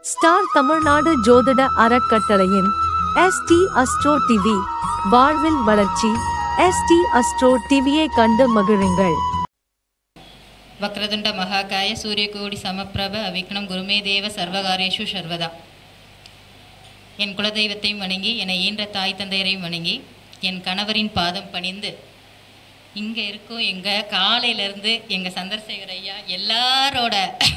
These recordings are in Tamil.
ஸ்டார் தமிழ்நாடு ஜோதிட அறக்கட்டளையின் ST அஸ்ட்ரோ டிவி வாழ்வில் வளர்ச்சி. ST அஸ்ட்ரோ டிவியை கண்டு மகிழுங்கள். வக்ரதுண்ட மகாகாய சூரியகோடி சமப்பிரப அவிக்னம் குருமே தேவ சர்வகாரேஷு சர்வதா. என் குலதெய்வத்தையும் வணங்கி, என்னை ஈன்ற தாய் தந்தையரையும் வணங்கி, என் கணவரின் பாதம் பணிந்து இங்கே இருக்கோம். எங்கள் காலையிலேருந்து எங்கள் சந்திரசேகர் ஐயா எல்லாரும்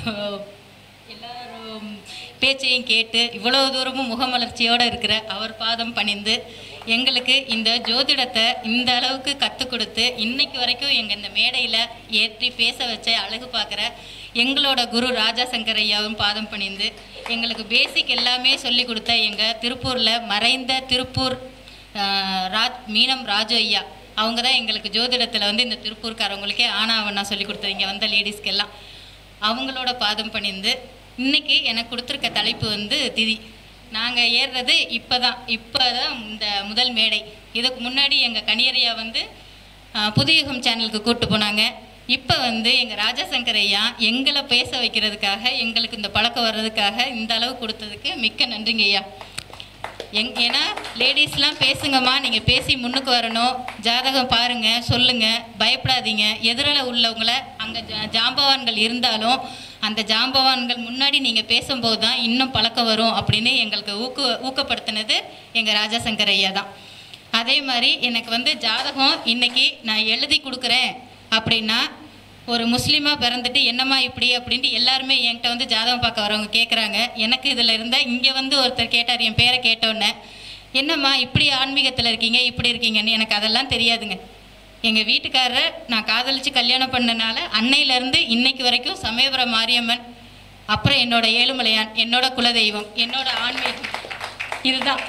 பேச்சையும் கேட்டு இவ்வளோ தூரமும் முகமலர்ச்சியோடு இருக்கிற அவர் பாதம் பணிந்து எங்களுக்கு இந்த ஜோதிடத்தை இந்த அளவுக்கு கற்றுக் கொடுத்து இன்னைக்கு வரைக்கும் எங்கள் இந்த மேடையில் ஏற்றி பேச வச்ச அழகு பார்க்குற எங்களோட குரு ராஜா சங்கர் ஐயாவும் பாதம் பணிந்து எங்களுக்கு பேசிக் எல்லாமே சொல்லி கொடுத்த எங்கள் திருப்பூரில் மறைந்த திருப்பூர் மீனம் ராஜு ஐயா, அவங்க தான் எங்களுக்கு ஜோதிடத்தில் வந்து இந்த திருப்பூர்காரவங்களுக்கே ஆனாவண்ணா சொல்லி கொடுத்தது, இங்கே வந்த லேடிஸ்க்கெல்லாம் அவங்களோட பாதம் பணிந்து இன்றைக்கி எனக்கு கொடுத்துருக்க தலைப்பு வந்து திதி. நாங்கள் ஏறுறது இப்போ தான் இந்த முதல் மேடை. இதுக்கு முன்னாடி எங்கள் கணியரையா வந்து புதுயுகம் சேனலுக்கு கூப்பிட்டு போனாங்க. இப்போ வந்து எங்கள் ராஜாசங்கர் ஐயா எங்களை பேச வைக்கிறதுக்காக, எங்களுக்கு இந்த பழக்கம் வர்றதுக்காக இந்த அளவு கொடுத்ததுக்கு மிக்க நன்றிங்க ஐயா. ஏன்னா லேடிஸ்லாம் பேசுங்கம்மா, நீங்கள் பேசி முன்னுக்கு வரணும், ஜாதகம் பாருங்கள், சொல்லுங்கள், பயப்படாதீங்க. எதிரில் உள்ளவங்கள அங்கே ஜாம்பவான்கள் இருந்தாலும் அந்த ஜாம்பவான்கள் முன்னாடி நீங்கள் பேசும்போது தான் இன்னும் பழக்கம் வரும் அப்படின்னு எங்களுக்கு ஊக்கப்படுத்தினது எங்கள் ராஜாசங்கர் ஐயா தான். அதே மாதிரி எனக்கு வந்து ஜாதகம் இன்றைக்கி நான் எழுதி கொடுக்குறேன் அப்படின்னா, ஒரு முஸ்லீமாக பிறந்துட்டு என்னம்மா இப்படி அப்படின்ட்டு எல்லாருமே என்கிட்ட வந்து ஜாதகம் பார்க்க வரவங்க கேட்குறாங்க. எனக்கு இதில் இருந்தால் இங்கே வந்து ஒருத்தர் கேட்டார், என் பேரை கேட்டோன்னே, என்னம்மா இப்படி ஆன்மீகத்தில் இருக்கீங்க, இப்படி இருக்கீங்கன்னு. எனக்கு அதெல்லாம் தெரியாதுங்க. எங்கள் வீட்டுக்காரரை நான் காதலித்து கல்யாணம் பண்ணனால அன்னையிலேருந்து இன்னைக்கு வரைக்கும் சமயபுரம் மாரியம்மன், அப்புறம் என்னோட ஏழுமலையான், என்னோட குலதெய்வம், என்னோட ஆன்மீகம் இதுதான்.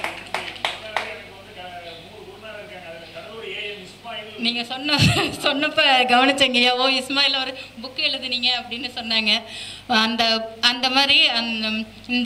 நீங்கள் சொன்னப்போ கவனிச்சங்கய்யா, ஓ இஸ்மாயில் ஒரு புக்கு எழுதுனீங்க அப்படின்னு சொன்னாங்க. அந்த மாதிரி இந்த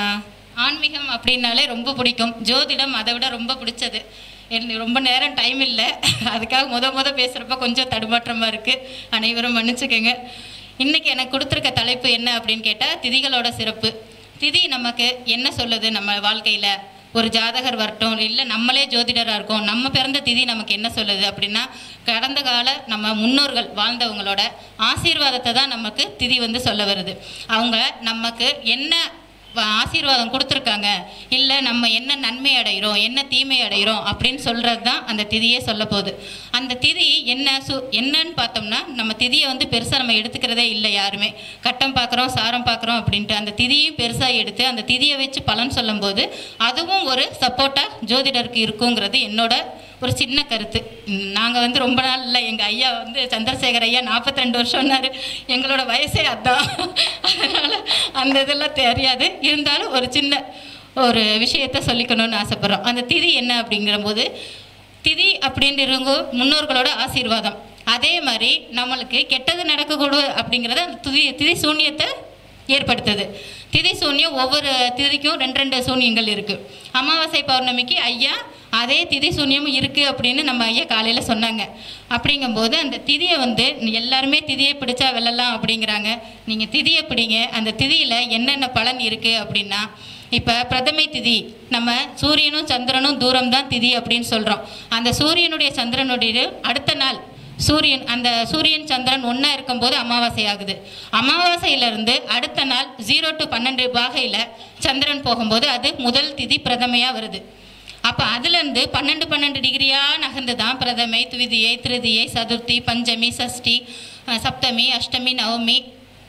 ஆன்மீகம் அப்படின்னாலே ரொம்ப பிடிக்கும். ஜோதிடம் அதை விட ரொம்ப பிடிச்சது. எனக்கு ரொம்ப நேரம் டைம் இல்லை, அதுக்காக பேசுகிறப்ப கொஞ்சம் தடுமாற்றமாக இருக்குது, அனைவரும் மன்னிச்சுக்கோங்க. இன்றைக்கி எனக்கு கொடுத்துருக்க தலைப்பு என்ன அப்படின்னு கேட்டால், திதிகளோட சிறப்பு. திதி நமக்கு என்ன சொல்லுது நம்ம வாழ்க்கையில்? ஒரு ஜாதகர் வரட்டும், இல்லை நம்மளே ஜோதிடராக இருக்கோம், நம்ம பிறந்த திதி நமக்கு என்ன சொல்லுது அப்படின்னா, கடந்த கால நம்ம முன்னோர்கள் வாழ்ந்தவங்களோட ஆசீர்வாதத்தை தான் நமக்கு திதி வந்து சொல்ல வருது. அவங்க நமக்கு என்ன ஆசீர்வாதம் கொடுத்துருக்காங்க, இல்லை நம்ம என்ன நன்மை அடைகிறோம், என்ன தீமை அடைகிறோம் அப்படின்னு சொல்கிறது தான் அந்த திதியே சொல்ல போகுது. அந்த திதி என்னன்னு பார்த்தோம்னா, நம்ம திதியை வந்து பெருசாக நம்ம எடுத்துக்கிறதே இல்லை யாருமே. கட்டம் பார்க்குறோம், சாரம் பார்க்குறோம் அப்படின்ட்டு அந்த திதியும் பெருசாக எடுத்து அந்த திதியை வச்சு பலன் சொல்லும்போது அதுவும் ஒரு சப்போர்ட்டாக ஜோதிடருக்கு இருக்குங்கிறது என்னோட ஒரு சின்ன கருத்து. நாங்கள் வந்து ரொம்ப நாள் இல்லை, எங்கள் ஐயா வந்து சந்திரசேகர் ஐயா 42 வருஷம்னாரு, எங்களோட வயசே அதுதான். அதனால் அந்த இதெல்லாம் தெரியாது, இருந்தாலும் ஒரு சின்ன ஒரு விஷயத்த சொல்லிக்கணும்னு ஆசைப்பட்றோம். அந்த திதி என்ன அப்படிங்கிற போது, திதி அப்படின்றவங்க முன்னோர்களோட ஆசீர்வாதம். அதே மாதிரி நம்மளுக்கு கெட்டது நடக்கக்கூடும் அப்படிங்கிறத அந்த திதி சூன்யத்தை ஏற்படுத்துது. திதி சூன்யம் ஒவ்வொரு திதிக்கும் 2 சூன்யங்கள் இருக்குது. அமாவாசை பௌர்ணமிக்கு ஐயா அதே திதி சூன்யமும் இருக்குது அப்படின்னு நம்ம ஐயா காலையில் சொன்னாங்க. அப்படிங்கும்போது அந்த திதியை வந்து எல்லாருமே திதியை பிடிச்சா வெல்லலாம் அப்படிங்கிறாங்க. நீங்கள் திதியை பிடிங்க. அந்த திதியில் என்னென்ன பலன் இருக்குது அப்படின்னா, இப்போ பிரதமை திதி, நம்ம சூரியனும் சந்திரனும் தூரம் தான் திதி அப்படின்னு சொல்கிறோம். அந்த சூரியனுடைய சந்திரனுடைய அடுத்த நாள் அந்த சூரியன் சந்திரன் ஒன்றா இருக்கும்போது அமாவாசை ஆகுது. அமாவாசையிலேருந்து அடுத்த நாள் 0 to 12 பாகையில் சந்திரன் போகும்போது அது முதல் திதி பிரதமையாக வருது. அப்போ அதுலேருந்து 12 டிகிரியாக நகர்ந்து தான் பிரதமை, துவிதியை, திருதியை, சதுர்த்தி, பஞ்சமி, சஷ்டி, சப்தமி, அஷ்டமி, நவமி,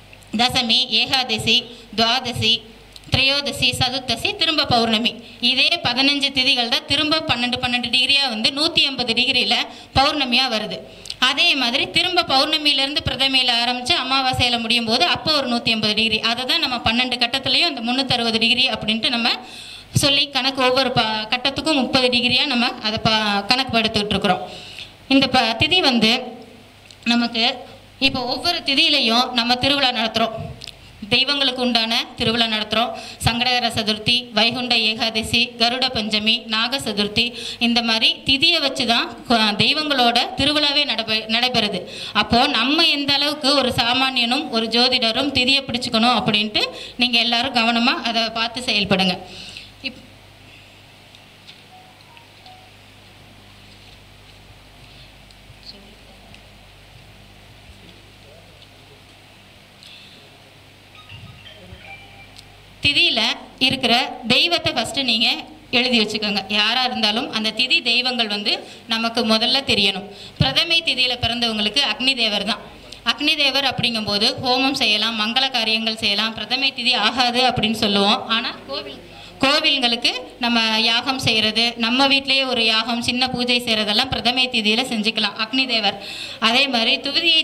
தசமி, ஏகாதசி, துவாதசி, திரையோதசி, சதுர்த்தசி, திரும்ப பௌர்ணமி. இதே 15 திதிகள் தான் திரும்ப 12 டிகிரியாக வந்து 180 டிகிரியில் பௌர்ணமியாக வருது. அதே மாதிரி திரும்ப பௌர்ணமியிலேருந்து பிரதமையில் ஆரம்பித்து அமாவாசையில் முடியும் போது அப்போ ஒரு 180 டிகிரி. அதை தான் நம்ம 12 கட்டத்துலேயும் அந்த 360 டிகிரி அப்படின்ட்டு நம்ம சொல்லி கணக்கு ஒவ்வொரு கட்டத்துக்கும் 30 டிகிரியாக நம்ம அதை கணக்கு படுத்துக்கிட்டு இருக்கிறோம். இந்த திதி வந்து நமக்கு இப்போ ஒவ்வொரு திதியிலையும் நம்ம திருவிழா நடத்துகிறோம். தெய்வங்களுக்கு உண்டான திருவிழா நடத்துகிறோம். சங்கடகர சதுர்த்தி, வைகுண்ட ஏகாதசி, கருட பஞ்சமி, நாக சதுர்த்தி, இந்த மாதிரி திதியை வச்சு தான் தெய்வங்களோட திருவிழாவே நடைபெறுது. அப்போது நம்ம எந்த அளவுக்கு ஒரு சாமானியனும் ஒரு ஜோதிடரும் திதியை பிடிச்சிக்கணும் அப்படின்ட்டு நீங்கள் எல்லாரும் கவனமாக அதை பார்த்து செயல்படுங்க. திதியில் இருக்கிற தெய்வத்தை ஃபஸ்ட்டு நீங்கள் எழுதி வச்சுக்கோங்க. யாராக இருந்தாலும் அந்த திதி தெய்வங்கள் வந்து நமக்கு முதல்ல தெரியணும். பிரதமை திதியில் பிறந்தவங்களுக்கு அக்னி தேவர் தான். அக்னி தேவர் அப்படிங்கும்போது ஹோமம் செய்யலாம், மங்கள காரியங்கள் செய்யலாம். பிரதமை திதி ஆகாது அப்படின்னு சொல்லுவோம். ஆனால் கோவில்களுக்கு நம்ம யாகம் செய்கிறது, நம்ம வீட்டிலேயே ஒரு யாகம் சின்ன பூஜை செய்கிறதெல்லாம் பிரதமை திதியில் செஞ்சுக்கலாம், அக்னி தேவர். அதே மாதிரி துவிதியை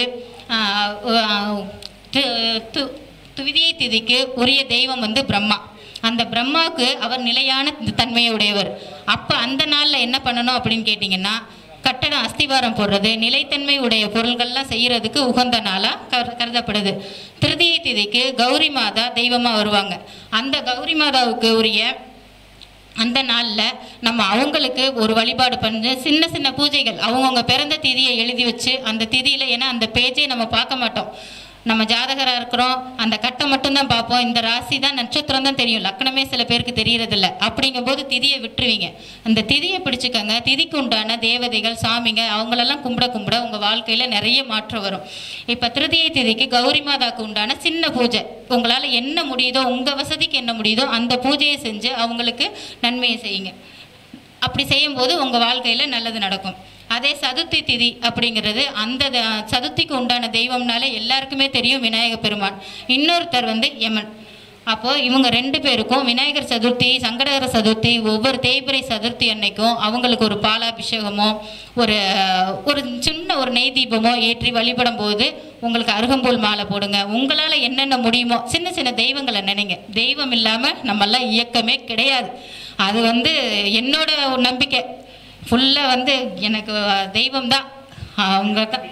திதிக்கு உரிய தெய்வம் வந்து பிரம்மா. அந்த பிரம்மாவுக்கு அவர் நிலையான தன்மையுடையவர். அப்போ அந்த நாளில் என்ன பண்ணணும் அப்படின்னு கேட்டிங்கன்னா, கட்டடம் அஸ்திவாரம் போடுறது, நிலைத்தன்மை உடைய பொருள்கள்லாம் செய்கிறதுக்கு உகந்த நாளாக கருதப்படுது. திருதியை திதிக்கு கௌரி மாதா தெய்வமாக வருவாங்க. அந்த கௌரி மாதாவுக்கு உரிய அந்த நாளில் நம்ம அவங்களுக்கு ஒரு வழிபாடு பண்ணி சின்ன சின்ன பூஜைகள் அவங்கவுங்க பிறந்த திதியை எழுதி வச்சு அந்த திதியில், ஏன்னா அந்த பேஜை நம்ம பார்க்க மாட்டோம், நம்ம ஜாதகராக இருக்கிறோம், அந்த கட்டம் மட்டும்தான் பார்ப்போம், இந்த ராசி தான் நட்சத்திரம் தான் தெரியும், லக்னமே சில பேருக்கு தெரியறதில்ல. அப்படிங்கும்போது திதியை விட்டுருவீங்க. அந்த திதியை பிடிச்சிக்கங்க. திதிக்கு உண்டான தேவதைகள் சாமிங்க அவங்களெல்லாம் கும்பிட உங்கள் வாழ்க்கையில் நிறைய மாற்றம் வரும். இப்போ திருதியை திதிக்கு கௌரி மாதாவுக்கு உண்டான சின்ன பூஜை உங்களால் என்ன முடியுதோ, உங்கள் வசதிக்கு என்ன முடியுதோ அந்த பூஜையை செஞ்சு அவங்களுக்கு நன்மையை செய்யுங்க. அப்படி செய்யும்போது உங்கள் வாழ்க்கையில் நல்லது நடக்கும். அதே சதுர்த்தி திதி அப்படிங்கிறது அந்த சதுர்த்திக்கு உண்டான தெய்வம்னாலே எல்லாருக்குமே தெரியும், விநாயக பெருமான். இன்னொருத்தர் வந்து யமன். அப்போது இவங்க 2 பேருக்கும் விநாயகர் சதுர்த்தி, சங்கடகர சதுர்த்தி, ஒவ்வொரு தேய்பிரை சதுர்த்தி அன்னைக்கும் அவங்களுக்கு ஒரு பாலாபிஷேகமோ ஒரு சின்ன ஒரு நெய் தீபமோ ஏற்றி வழிபடும் போது உங்களுக்கு அருகம்புல் மாலை போடுங்க. உங்களால் என்னென்ன முடியுமோ சின்ன சின்ன தெய்வங்களை நினைங்க. தெய்வம் இல்லாமல் நம்மெல்லாம் இயக்கமே கிடையாது. அது வந்து என்னோட நம்பிக்கை. ஃபுல்லாக வந்து எனக்கு தெய்வம் தான், அவங்க தான்.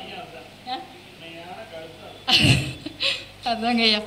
அதாங்க ஐயா.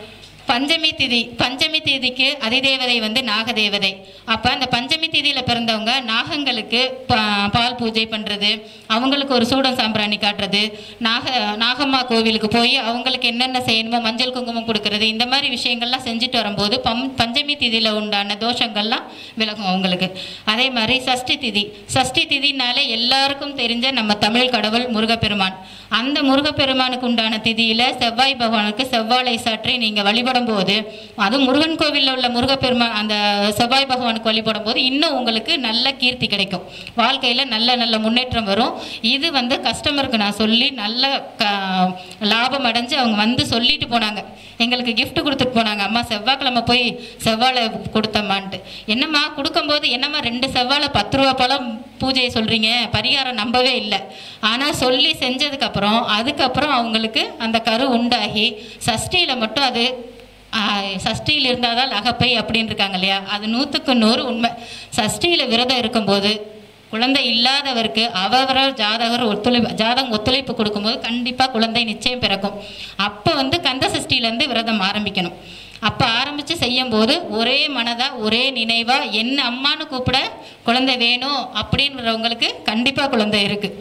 பஞ்சமி திதிக்கு அதிதேவதை வந்து நாகதேவதை. அப்போ அந்த பஞ்சமி திதியில் பிறந்தவங்க நாகங்களுக்கு பால் பூஜை பண்ணுறது, அவங்களுக்கு ஒரு சூடம் சாம்பிராணி காட்டுறது, நாகம்மா கோவிலுக்கு போய் அவங்களுக்கு என்னென்ன செய்யணுமோ மஞ்சள் குங்குமம் கொடுக்கறது, இந்த மாதிரி விஷயங்கள்லாம் செஞ்சுட்டு வரும்போது பஞ்சமி திதியில் உண்டான தோஷங்கள்லாம் விலகும் அவங்களுக்கு. அதே மாதிரி சஷ்டி திதினாலே எல்லாருக்கும் தெரிஞ்ச நம்ம தமிழ் கடவுள் முருகப்பெருமான். அந்த முருகப்பெருமானுக்கு உண்டான திதியில் செவ்வாய் பகவானுக்கு செவ்வாழை சாற்றி நீங்கள் வழிபடும் போது, அதுவும் முருகன் கோவிலில் உள்ள முருகப்பெருமான் அந்த செவ்வாய் பகவானுக்கு வழிபடும் போது இன்னும் உங்களுக்கு நல்ல கீர்த்தி கிடைக்கும், வாழ்க்கையில் நல்ல முன்னேற்றம் வரும். இது வந்து கஸ்டமருக்கு நான் சொல்லி நல்ல லாபம் அடைஞ்சு அவங்க வந்து சொல்லிட்டு போனாங்க, எங்களுக்கு கிஃப்ட் கொடுத்துட்டு போனாங்க. அம்மா செவ்வாய்க்கிழமை போய் செவ்வாழை கொடுத்தம்மான்ட்டு. என்னம்மா கொடுக்கும்போது என்னம்மா 2 செவ்வாழை 10 ரூபா பழம் பூஜையை சொல்கிறீங்க, பரிகாரம் நம்பவே இல்லை. ஆனால் சொல்லி அதுக்கப்புறம் அவங்களுக்கு அந்த கரு உண்டாகி சஷ்டியில் மட்டும் அது சஷ்டியில் இருந்தால் தான் அகப்பை அப்படின்னு இருக்காங்க இல்லையா, அது 100க்கு 100 உண்மை. சஷ்டியில் விரதம் இருக்கும்போது குழந்தை இல்லாதவருக்கு அவரவர் ஜாதகம் ஒத்துழைப்பு கொடுக்கும்போது கண்டிப்பாக குழந்தை நிச்சயம் பிறக்கும். அப்போ வந்து கந்த சஷ்டியிலேருந்து விரதம் ஆரம்பிக்கணும். அப்போ ஆரம்பித்து செய்யும்போது ஒரே மனதாக ஒரே நினைவாக என்ன அம்மானு கூப்பிட குழந்தை வேணும் அப்படின்றவங்களுக்கு கண்டிப்பாக குழந்தை இருக்குது.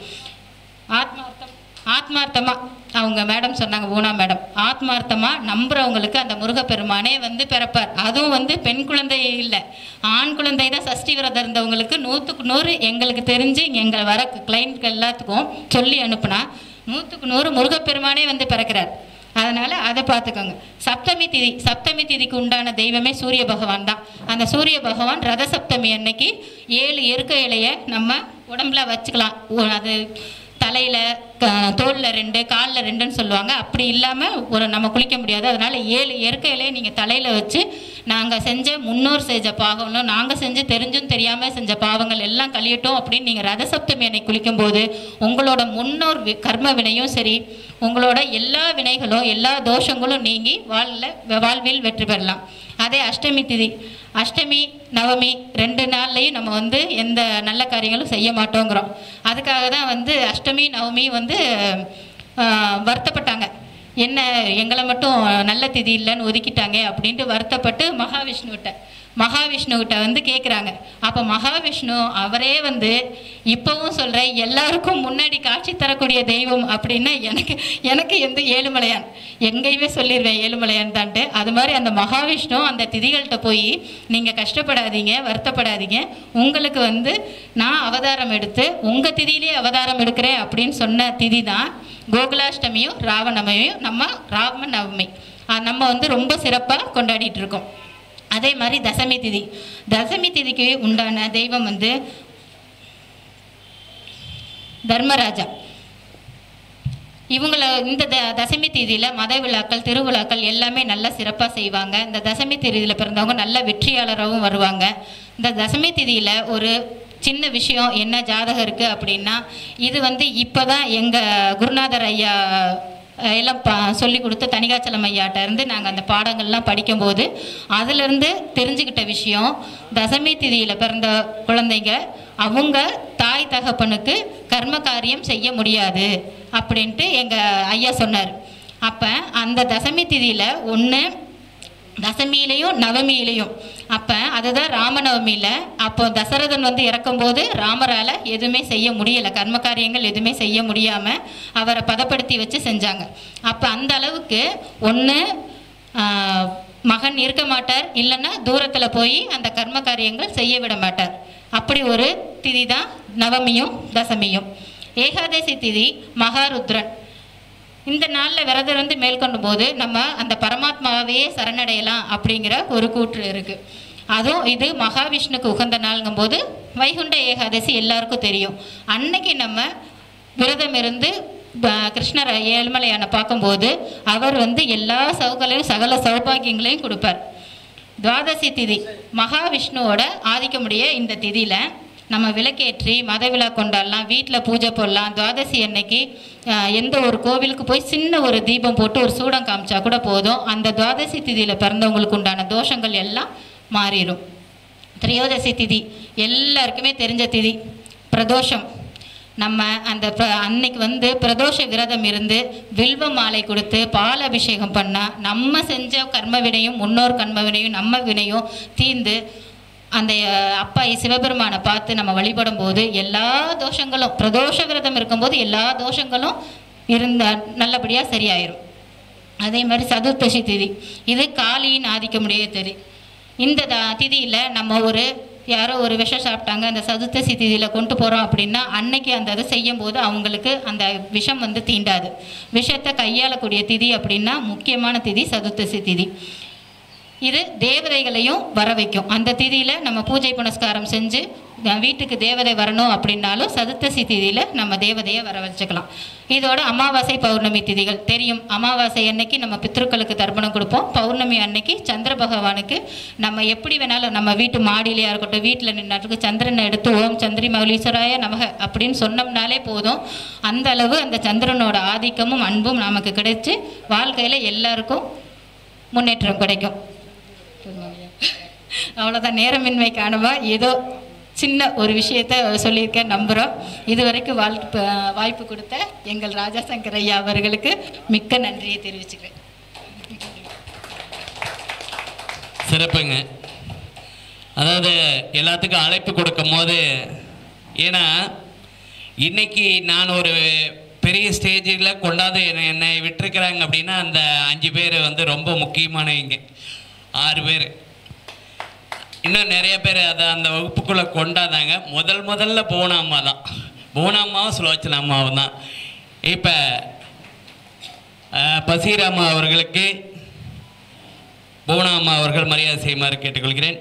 ஆத்மார்த்தமாக அவங்க மேடம் சொன்னாங்க, ஊனா மேடம், ஆத்மார்த்தமாக நம்புகிறவங்களுக்கு அந்த முருகப்பெருமானே வந்து பிறப்பார். அதுவும் வந்து பெண் குழந்தை இல்லை, ஆண் குழந்தை தான். சஷ்டி விரதம் இருந்தவங்களுக்கு 100க்கு 100 எங்களுக்கு தெரிஞ்சு எங்களை வர கிளைண்ட்கள் எல்லாத்துக்கும் சொல்லி அனுப்புனா 100க்கு 100 முருகப்பெருமானே வந்து பிறக்கிறார். அதனால் அதை பார்த்துக்கோங்க. சப்தமி திதிக்கு உண்டான தெய்வமே சூரிய பகவான் தான். அந்த சூரிய பகவான் ரத சப்தமி அன்னைக்கு 7 எருக்க இலையை நம்ம உடம்புல வச்சுக்கலாம். அது தலையில் தோளில் 2 காலில் 2ன்னு சொல்லுவாங்க. அப்படி இல்லாமல் நம்ம குளிக்க முடியாது. அதனால் 7 எருக்க இலையை நீங்கள் தலையில் வச்சு நாங்கள் செஞ்ச முன்னோர் செஞ்ச பாவங்களும் நாங்கள் செஞ்சு தெரிஞ்சும் தெரியாமல் செஞ்ச பாவங்கள் எல்லாம் கழியட்டும் அப்படின்னு நீங்கள் ரத சப்தமி அன்னைக்கு குளிக்கும்போது உங்களோட முன்னோர் கர்ம வினையும் சரி, உங்களோட எல்லா வினைகளும் எல்லா தோஷங்களும் நீங்கி வாழ்வில் வெற்றி பெறலாம். அதே அஷ்டமி நவமி 2 நாள்லையும் நம்ம வந்து எந்த நல்ல காரியங்களும் செய்ய மாட்டோங்கிறோம். அதுக்காக தான் வந்து அஷ்டமி நவமி வந்து வருத்தப்பட்டாங்க. என்ன எங்களை மட்டும் நல்ல திதி இல்லைன்னு ஒதுக்கிட்டாங்க அப்படின்ட்டு வருத்தப்பட்டு மகாவிஷ்ணுகிட்ட வந்து கேட்குறாங்க. அப்போ மகாவிஷ்ணு அவரே வந்து இப்போவும் சொல்கிறேன், எல்லாருக்கும் முன்னாடி காட்சி தரக்கூடிய தெய்வம் அப்படின்னா எனக்கு எந்த ஏழுமலையான், எங்கேயுமே சொல்லிடுவேன் ஏழுமலையான் தான்ட்டு. அது மாதிரி அந்த மகாவிஷ்ணு அந்த திதிகள்கிட்ட போய் நீங்கள் கஷ்டப்படாதீங்க, வருத்தப்படாதீங்க, உங்களுக்கு வந்து நான் அவதாரம் எடுத்து உங்கள் திதியிலே அவதாரம் எடுக்கிறேன் அப்படின்னு சொன்ன திதி தான் கோகுலாஷ்டமியும் ராமநவமியும். நம்ம ராமநவமி நம்ம வந்து ரொம்ப சிறப்பாக கொண்டாடிட்டு இருக்கோம். அதே மாதிரி தசமி திதிக்கு உண்டான தெய்வம் வந்து தர்மராஜா. இவங்கள இந்த தசமி தேதியில் மத விழாக்கள் திருவிழாக்கள் எல்லாமே நல்லா சிறப்பாக செய்வாங்க. இந்த தசமி தேதியில் பிறந்தவங்க நல்ல வெற்றியாளராகவும் வருவாங்க. இந்த தசமி தேதியில் ஒரு சின்ன விஷயம் என்ன ஜாதகம் இருக்குது அப்படின்னா, இது வந்து இப்போ தான் எங்கள் குருநாதர் ஐயா எல்லாம் சொல்லி கொடுத்து தணிகாச்சலம் ஐயாட்ட இருந்து நாங்கள் அந்த பாடங்கள்லாம் படிக்கும்போது அதிலிருந்து தெரிஞ்சுக்கிட்ட விஷயம், தசமி திதியில் பிறந்த குழந்தைங்க அவங்க தாய் தகப்பனுக்கு கர்ம காரியம் செய்ய முடியாது அப்படின்ட்டு எங்கள் ஐயா சொன்னார். அப்போ அந்த தசமி திதியில் ஒன்று தசமியிலையும் நவமியிலையும், அப்போ அதுதான் ராமநவமியில். அப்போ தசரதன் வந்து இறக்கும்போது ராமரால் எதுவுமே செய்ய முடியலை, கர்ம காரியங்கள் எதுவுமே செய்ய முடியாமல் அவரை பதப்படுத்தி வச்சு செஞ்சாங்க. அப்போ அந்த அளவுக்கு ஒன்று மகன் இருக்க மாட்டார், இல்லைன்னா தூரத்தில் போய் அந்த கர்ம காரியங்கள் செய்ய விட மாட்டார். அப்படி ஒரு திதி தான் நவமியும் தசமியும். ஏகாதசி திதி மகாருத்ரன். இந்த நாளில் விரதம் இருந்து மேற்கொண்டு போது நம்ம அந்த பரமாத்மாவே சரணடையலாம் அப்படிங்கிற ஒரு கூற்று இருக்குது. அதுவும் இது மகாவிஷ்ணுக்கு உகந்த நாளுங்கும் போது வைகுண்ட ஏகாதசி எல்லாருக்கும் தெரியும். அன்னைக்கு நம்ம விரதம் இருந்து கிருஷ்ணர் ஏழுமலையான பார்க்கும்போது அவர் வந்து எல்லா சகல சௌபாகியங்களையும் கொடுப்பார். துவாதசி திதி மகாவிஷ்ணுவோட ஆதிக்கமுடைய இந்த திதியில் நம்ம விளக்கேற்றி மத விழா கொண்டாடலாம், வீட்டில் பூஜை போடலாம். துவாதசி அன்னைக்கு எந்த ஒரு கோவிலுக்கு போய் சின்ன ஒரு தீபம் போட்டு ஒரு சூடம் காமிச்சா கூட போதும், அந்த துவாதசி திதியில் பிறந்தவங்களுக்கு உண்டான தோஷங்கள் எல்லாம் மாறிடும். திரையோதசி திதி எல்லாருக்குமே தெரிஞ்ச திதி, பிரதோஷம். நம்ம அந்த அன்னைக்கு வந்து பிரதோஷ விரதம் இருந்து வில்வ மாலை கொடுத்து பால் அபிஷேகம் பண்ணால் நம்ம செஞ்ச கர்ம வினையும் முன்னோர் கர்ம வினையும் நம்ம வினையும் தீர்ந்து அந்த அப்பா சிவபெருமானை பார்த்து நம்ம வழிபடும் போது எல்லா தோஷங்களும், பிரதோஷ விரதம் இருக்கும்போது எல்லா தோஷங்களும் நல்லபடியாக சரியாயிரும். அதே மாதிரி சதுர்த்தசி திதி, இது காளியின் ஆதிக்கமுடைய திதி. இந்த திதியில் நம்ம யாரோ ஒரு விஷம் சாப்பிட்டாங்க, அந்த சதுர்த்தசி திதியில் கொண்டு போகிறோம் அப்படின்னா அன்னைக்கு அந்த இதை செய்யும்போது அவங்களுக்கு அந்த விஷம் வந்து தீண்டாது. விஷத்தை கையாளக்கூடிய திதி அப்படின்னா முக்கியமான திதி சதுர்த்தசி திதி. இது தேவதைகளையும் வர வைக்கும். அந்த திதியில் நம்ம பூஜை புனஸ்காரம் செஞ்சு வீட்டுக்கு தேவதை வரணும் அப்படின்னாலும் சதுர்த்தசி திதியில் நம்ம தேவதையை வர வச்சுக்கலாம். இதோட அமாவாசை பௌர்ணமி திதிகள் தெரியும். அமாவாசை அன்னைக்கு நம்ம பித்ருக்களுக்கு தர்ப்பணம் கொடுப்போம். பௌர்ணமி அன்னைக்கு சந்திர பகவானுக்கு நம்ம எப்படி வேணாலும் நம்ம வீட்டு மாடியிலையாக இருக்கட்டும், வீட்டில் நின்றுக்கு சந்திரனை எடுத்து ஓம் சந்திரி மௌலீஸ்வராய நமக அப்படின்னு சொன்னோம்னாலே போதும். அந்த அளவு அந்த சந்திரனோட ஆதிக்கமும் அன்பும் நமக்கு கிடைச்சி வாழ்க்கையில் எல்லாருக்கும் முன்னேற்றம் கிடைக்கும். அவ்வளோதான், நேரமின்மை காரணமா ஏதோ சின்ன ஒரு விஷயத்த சொல்லியிருக்கேன், நம்புகிறோம். இதுவரைக்கும் வாய்ப்பு கொடுத்த எங்கள் ராஜாசங்கர் ஐயா அவர்களுக்கு மிக்க நன்றியை தெரிவிச்சுக்கிறேன். சிறப்புங்க. அதாவது எல்லாத்துக்கும் அழைப்பு கொடுக்கும் போது, ஏன்னா இன்னைக்கு நான் ஒரு பெரிய ஸ்டேஜில் கொண்டாந்து என்னை விட்டுருக்கிறாங்க அப்படின்னா அந்த 5 பேர் வந்து ரொம்ப முக்கியமானவங்க. 6 பேர் இன்னும் நிறைய பேர் அதை அந்த வகுப்புக்குள்ளே கொண்டாந்தாங்க. முதல்ல பூனாம்மா தான், பூனாம்மாவும் சுலோச்சனா அம்மாவும் தான். இப்போ பசீராம்மா அவர்களுக்கு பூனாம்மா அவர்கள் மரியாதை செய்யுமாறு கேட்டுக்கொள்கிறேன்.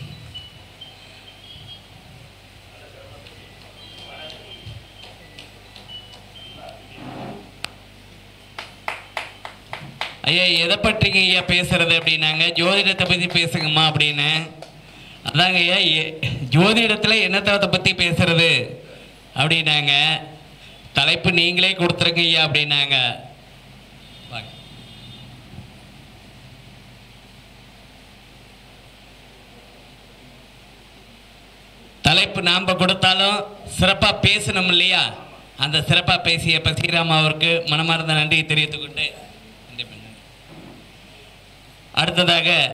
ஐயா எதை பற்றிங்க ஐயா பேசுறது அப்படின்னாங்க, ஜோதிடத்தை பற்றி பேசுங்கம்மா அப்படின்னு. அதாங்க ஐயா ஜோதிடத்தில் என்னத்தை பற்றி பேசுறது அப்படின்னாங்க. தலைப்பு நீங்களே கொடுத்துருங்க ஐயா அப்படின்னாங்க. தலைப்பு நாம் கொடுத்தாலும் சிறப்பாக பேசணும் இல்லையா? அந்த சிறப்பாக பேசிய பசீராமா அவருக்கு மனமார்ந்த நன்றியை தெரிவித்துக்கொண்டு அடுத்ததாக